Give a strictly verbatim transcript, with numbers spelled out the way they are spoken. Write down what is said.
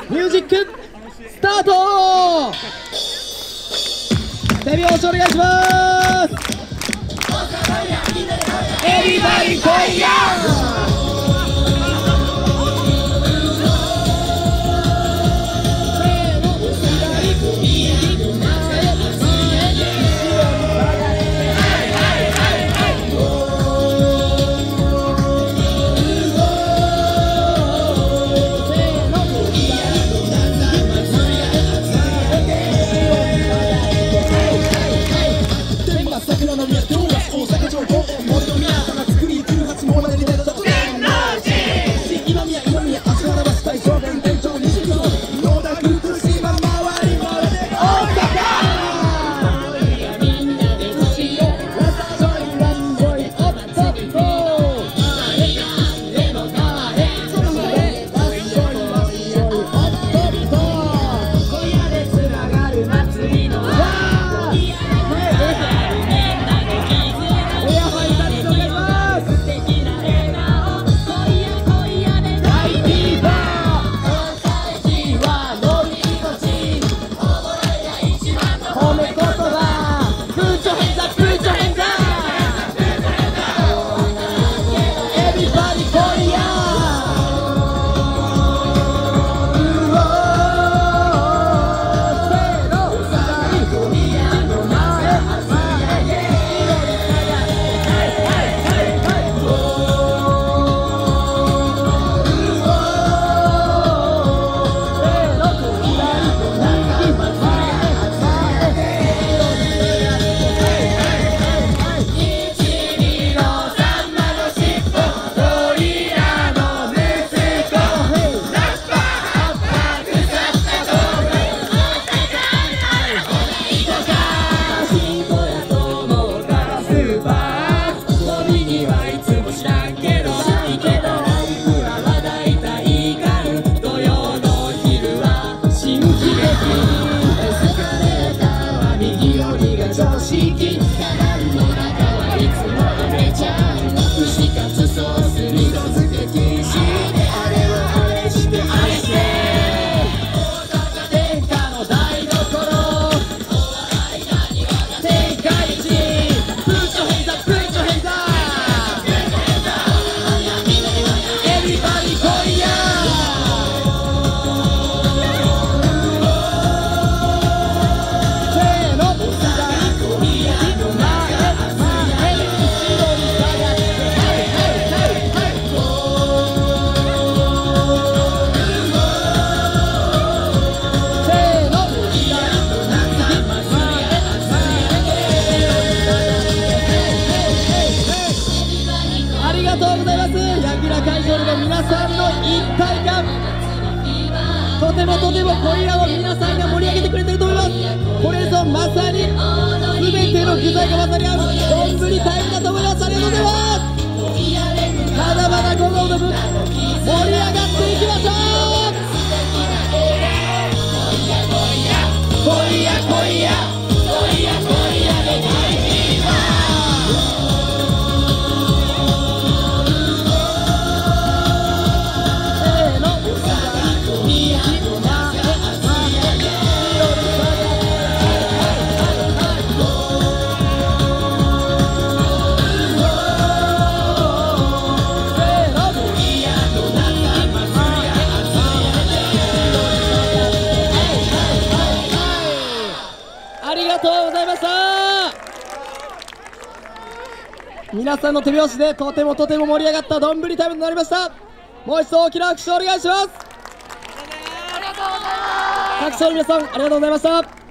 ミュージックスタート。手拍子お願いします。エビバディファイヤー。皆さんの一体感、とてもとてもこれらを皆さんが盛り上げてくれてると思います。これぞまさに全ての具材が混ざり合う丼タイムだと思います。ありがとうございます。まだまだ午後の部盛り上がっていきましょう。今夜今夜今夜今夜で大フィーバー。皆さんの手拍子でとてもとても盛り上がった丼タイムとなりました。もう一度大きな拍手をお願いします。各賞の皆さんありがとうございました。